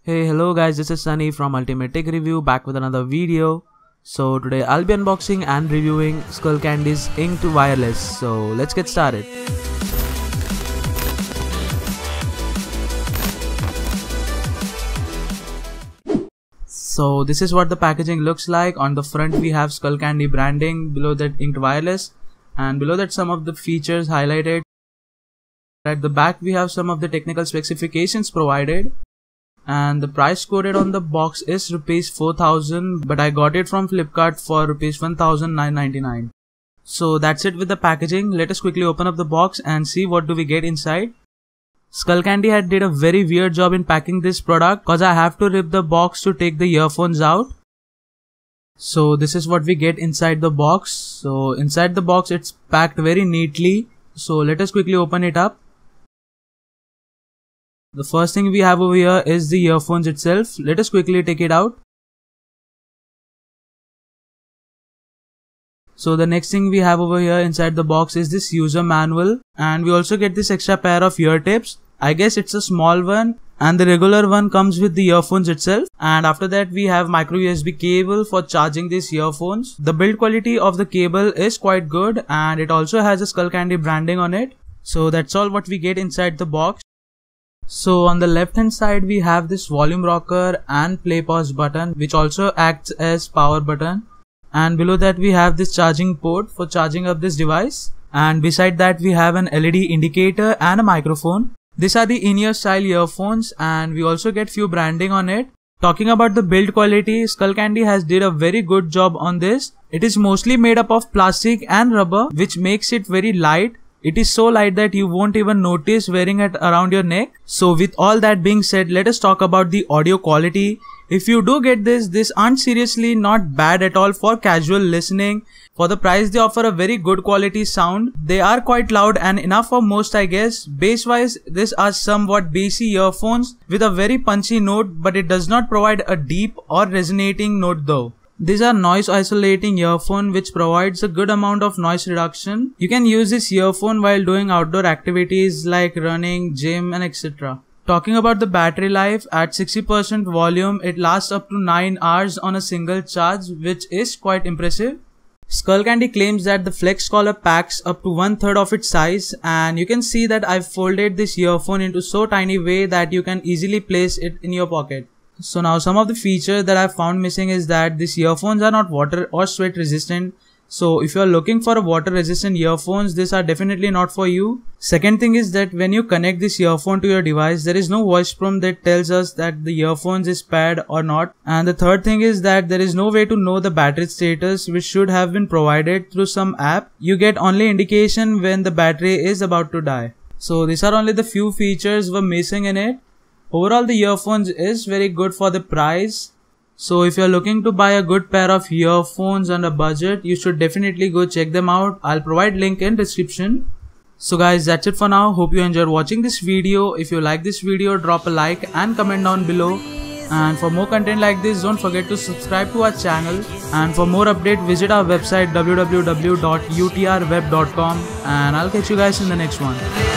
Hey, hello guys, this is Sunny from Ultimate Tech Review back with another video. So today I'll be unboxing and reviewing Skullcandy's Inked Wireless. So let's get started. So this is what the packaging looks like. On the front we have Skullcandy branding, below that Inked Wireless, and below that some of the features highlighted. At the back we have some of the technical specifications provided. And the price quoted on the box is rupees 4000, but I got it from Flipkart for rupees 1999. So that's it with the packaging. Let us quickly open up the box and see what do we get inside. Skullcandy had did a very weird job in packing this product cause I have to rip the box to take the earphones out. So this is what we get inside the box. So inside the box it's packed very neatly. So let us quickly open it up. The first thing we have over here is the earphones itself. Let us quickly take it out. So the next thing we have over here inside the box is this user manual, and we also get this extra pair of ear tips. I guess it's a small one, and the regular one comes with the earphones itself. And after that we have micro USB cable for charging these earphones. The build quality of the cable is quite good, and it also has a Skullcandy branding on it. So that's all what we get inside the box. So on the left hand side we have this volume rocker and play pause button, which also acts as power button, and below that we have this charging port for charging up this device, and beside that we have an LED indicator and a microphone. These are the in-ear style earphones, and we also get few branding on it. Talking about the build quality, Skullcandy has did a very good job on this. It is mostly made up of plastic and rubber, which makes it very light. It is so light that you won't even notice wearing it around your neck. So with all that being said, let us talk about the audio quality. If you do get this aren't seriously not bad at all for casual listening. For the price they offer a very good quality sound. They are quite loud and enough for most, I guess. Bass wise, these are somewhat bassy earphones with a very punchy note, but it does not provide a deep or resonating note though. These are noise isolating earphone which provides a good amount of noise reduction. You can use this earphone while doing outdoor activities like running, gym and etc. Talking about the battery life, at 60% volume it lasts up to 9 hours on a single charge, which is quite impressive. Skullcandy claims that the flex collar packs up to 1/3 of its size, and you can see that I've folded this earphone into so tiny way that you can easily place it in your pocket. So now some of the features that I found missing is that these earphones are not water or sweat resistant. So if you are looking for a water resistant earphones, these are definitely not for you. Second thing is that when you connect this earphone to your device, there is no voice prompt that tells us that the earphones is paired or not. And the third thing is that there is no way to know the battery status, which should have been provided through some app. You get only indication when the battery is about to die. So these are only the few features were missing in it. Overall the earphones is very good for the price. So if you're looking to buy a good pair of earphones on a budget, you should definitely go check them out. I'll provide link in description. So guys, that's it for now. Hope you enjoyed watching this video. If you like this video, drop a like and comment down below. And for more content like this, don't forget to subscribe to our channel. And for more update, visit our website www.utrweb.com, and I'll catch you guys in the next one.